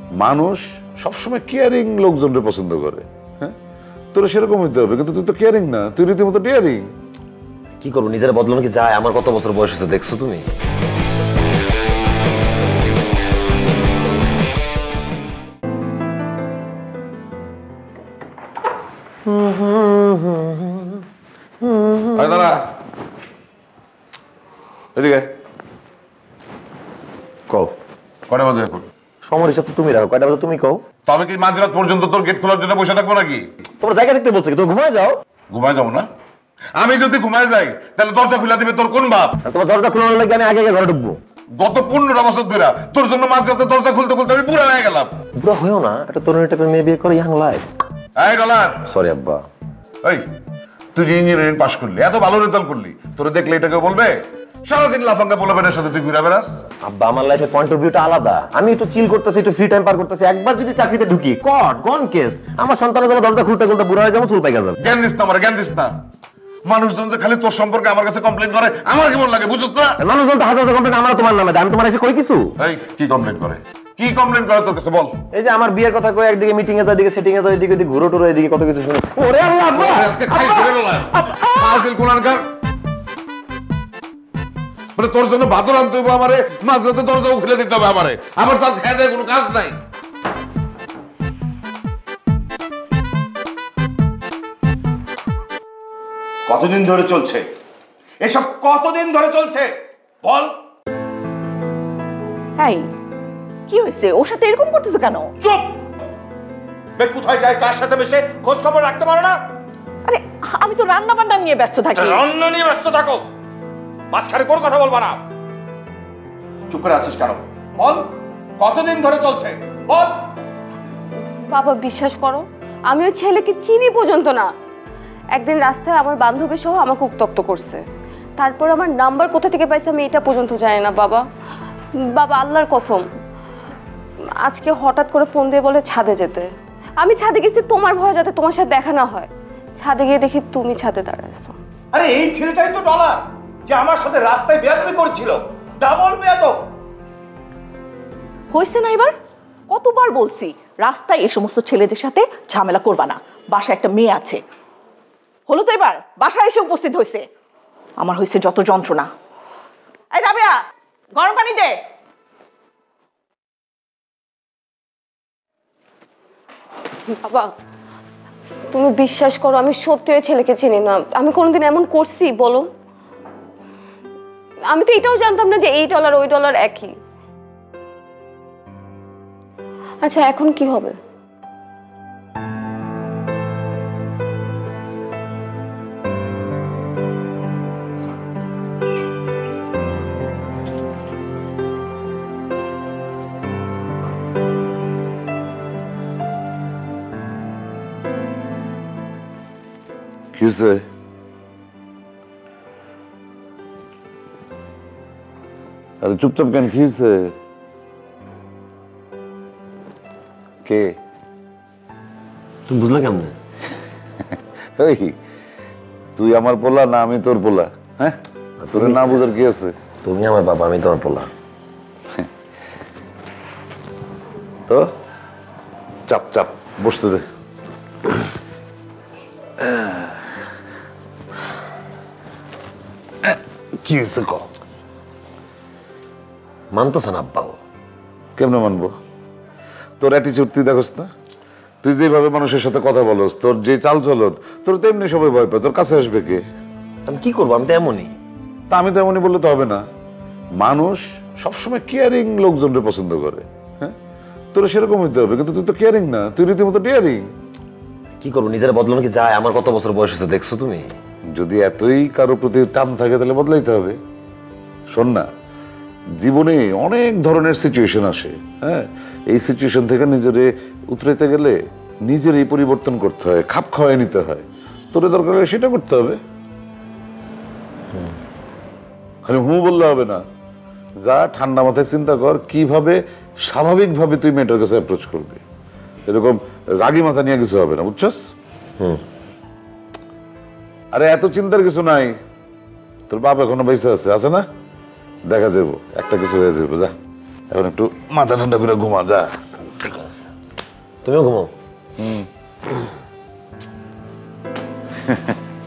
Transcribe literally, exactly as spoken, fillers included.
মানুষ সবসময় কেয়ারিং লোকজনকে পছন্দ করে। হ্যাঁ, তোর সেরকম হইতে হবে, কিন্তু তুই তো কেয়ারিং না, তুই রীতিমতো ডিয়ারিং। কি করবো, নিজের বদলানো কি যায়? আমার কত বছর বয়স হচ্ছে দেখছো তুমি? এদিকে কও কটা বাজে এখন? সময় হিসাব তো তুমি রাখো, কয়টা বাজে তুমি কও। তবে কি মাঝরাত পর্যন্ত তোর গেট খোলার জন্য বসে থাকবো নাকি? তোমার জায়গা দেখতে বলছে কি, তুমি ঘুমায় যাও। ঘুমায় যাবো না? আমি যদি ঘুমায় যাই তাহলে দরজা খুলে দিবে তোর কোন বাপ? তোমার দরজা খোলার লাগে আমি আগে আগে ঘরে ঢুকবো। গত পনেরো বছর ধরে তোর জন্য মাঝরাতে দরজা খুলতে খুলতে আমি পুরা হয়ে গেলাম। পুরো হয়েও না, একটা তরুণী টাইপের মেয়ে বিয়ে করে ইয়াং লাইফ। এই ডলার, সরি আব্বা। এই তুই যে ইঞ্জিনিয়ারিং পাস করলি, এত ভালো রেজাল্ট করলি, তোর দেখলে এটাকে বলবে সারাদিন লাফাঙ্গা পোলাপেনের সাথে তুই ঘুরে বেড়াস? আব্বা আমার লাইফের পয়েন্ট অফ ভিউটা আলাদা। আমি একটু চিল করতেছি, একটু ফ্রি টাইম পার করতেছি। একবার যদি চাকরিতে ঢুকি, কট গন কেস, আমার সন্তানের জন্য দরজা খুলতে খুলতে বুড়া হয়ে যাবো, চুল পাইকা যাবে। জ্ঞান দিস না আমার, জ্ঞান দিস না। মানুষজন যে খালি তোর সম্পর্কে আমার কাছে কমপ্লেন করে, আমার কেমন লাগে বুঝছ না? মানুষজন তো হাজার হাজার কমপ্লেন আমার তোমার নামে দেয়, আমি তোমার এসে কই কিছু? এই কি কমপ্লেন করে, কি কমপ্লেন করে তোর কাছে বল? এই যে আমার বিয়ের কথা কই, একদিকে মিটিং এ যায়, এদিকে সেটিং এ যায়, এদিকে এদিকে ঘুরো টুরো, এদিকে কত কিছু শুনি। ওরে আল্লাহ আব্বা, আজকে খাইছে রে বলা ফাজিল কুলানকার। মানে তোর জন্য ভাত রাঁধতে হবে আমারে, মাঝরাতে দরজাও খুলে দিতে হবে আমারে, আমার তার খেয়ে দেয় কোনো কাজ নাই। কতদিন ধরে চলছে এসব? কতদিন ধরে চলছে বল? এই কি হয়েছে, ওর সাথে এরকম করতেছে কেন? চুপ! বে কোথায় যায়, কার সাথে মিশে, খোঁজ খবর রাখতে পারো না? আরে আমি তো রান্না বান্না নিয়ে ব্যস্ত থাকি। রান্না নিয়ে ব্যস্ত থাকো, মাঝখানে কোন কথা বলবা না। চুপ করে আছিস কেন বল? কতদিন ধরে চলছে বল? বাবা বিশ্বাস করো, আমি ওই ছেলেকে চিনি পর্যন্ত না। একদিন রাস্তায় আমার বান্ধবী সহ আমাকে উত্তক্ত করছে, তারপর আমার নাম্বার কোথা থেকে পাইছে আমি এটা পর্যন্ত জানি না। বাবা বাবা আল্লাহর কসম, আজকে হঠাৎ করে ফোন দিয়ে বলে ছাদে যেতে। আমি ছাদে গেছি তোমার ভয় যাতে তোমার সাথে দেখা না হয়। ছাদে গিয়ে দেখি তুমি ছাদে দাঁড়াইছো। আরে এই ছেলেটাই তো ডলার যে আমার সাথে রাস্তায় বেয়াদবি করেছিল, ডাবল বেয়াদব। হয়েছে না এবার? কতবার বলছি রাস্তায় এই সমস্ত ছেলেদের সাথে ঝামেলা করবা না, বাসায় একটা মেয়ে আছে। হলো তো এবার, বাসায় এসে উপস্থিত হয়েছে। আমার হয়েছে যত যন্ত্রণা। এই রাবেয়া, গরম পানি দে। বাবা তুমি বিশ্বাস করো, আমি সত্যি ওই ছেলেকে চিনি না। আমি কোনোদিন এমন করছি বলো? আমি তো এটাও জানতাম না যে এই ডলার ওই ডলার একই। আচ্ছা এখন কি হবে? কি হয়েছে? আরে চুপচাপ কেন, কি হয়েছে? কে? তুমি বুঝলা কেমন? এই তুই আমার পোলা না আমি তোর পোলা? হ্যাঁ, তোর না বুঝার কি আছে? তুমি আমার বাবা, আমি তোমার পোলা। তো চাপ চাপ বসতে দে। কি হয়েছে ক? মানতেছেন আব্বাও? কেমনে মানবো? তোর অ্যাটিচিউড তুই দেখোস না? তুই যেভাবে মানুষের সাথে কথা বলস, তোর যে চাল চলন, তোর তেমনি সবাই ভয় পায়। তোর কাছে আসবে কে? আমি কি করবো, আমি তো এমনই। তা আমি তো এমনই বললে তো হবে না। মানুষ সবসময় কেয়ারিং লোকজনকে পছন্দ করে। হ্যাঁ, তোর সেরকম হইতে হবে, কিন্তু তুই তো কেয়ারিং না, তুই রীতিমতো ডিয়ারিং। কি করবো, নিজের বদলানো কি যায়? আমার কত বছর বয়স হচ্ছে দেখছো তুমি? যদি এতই কারো প্রতি টান থাকে তাহলে বদলাইতে হবে। শোন না, জীবনে অনেক ধরনের সিচুয়েশন আসে। হ্যাঁ, এই সিচুয়েশন থেকে নিজেরে উতরাইতে গেলে নিজেরই পরিবর্তন করতে হয়, খাপ খাওয়াই নিতে হয়। তোর দরকার হলে সেটা করতে হবে। খালি হু বললে হবে না, যা ঠান্ডা মাথায় চিন্তা কর কিভাবে স্বাভাবিকভাবে তুই মেয়েটার কাছে অ্যাপ্রোচ করবি। এরকম রাগী মাথা নিয়ে কিছু হবে না, বুঝছস? হুম। আরে এত চিন্তার কিছু নাই, তোর বাপ এখনো বেঁচে আছে, আছে না? দেখা যাবো, একটা কিছু হয়ে যাবো। যা এখন একটু মাথা ঠান্ডা করে ঘুমা, যা। তুমিও ঘুমাও। হুম